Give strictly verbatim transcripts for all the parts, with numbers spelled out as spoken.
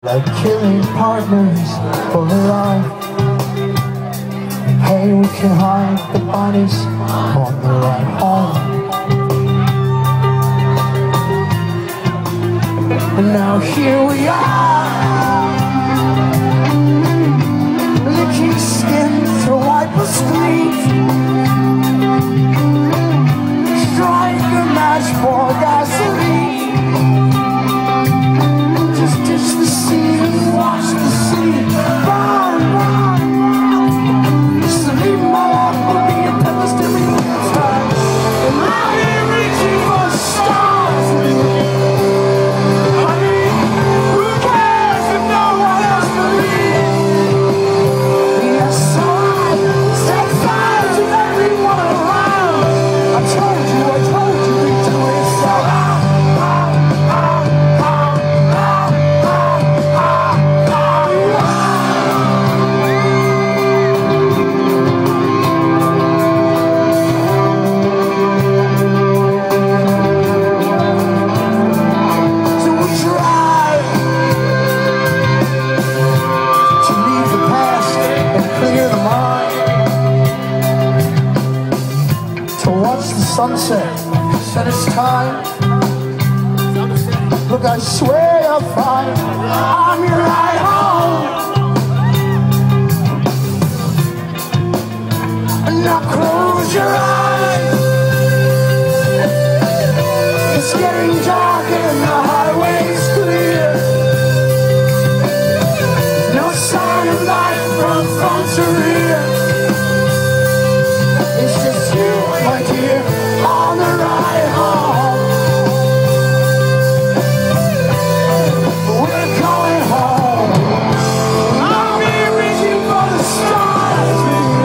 Like killing partners for life. Hey, we can hide the bodies on the ride home. And now here we are, licking skin to wipe a street. Strike a match for gasoline. Just ditch the scene and watch the sea burn, burn, burn. Just leave my life for me and pillars to me time. And I'm here reaching for stars. Honey, who cares if no one else believes? Yes, so I set fire to everyone around. I told you, I told you we do it so loud. Sunset, said it's time. Look, I swear you'll find I'm your ride home. And now close your eyes. It's getting dark and the highway's clear. No sign of life from front to rear. It's just you, my dear, on the ride home. We're going home. I'll be reaching for the stars.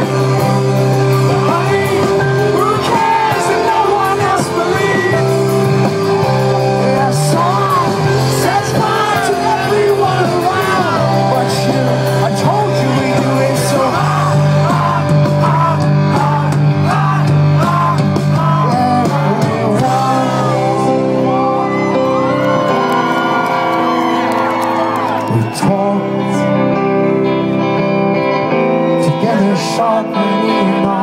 Honey, who cares if no one else believes? Yeah, so I set fire to everyone around. But you, I told you we do it so high. Together, sharpening our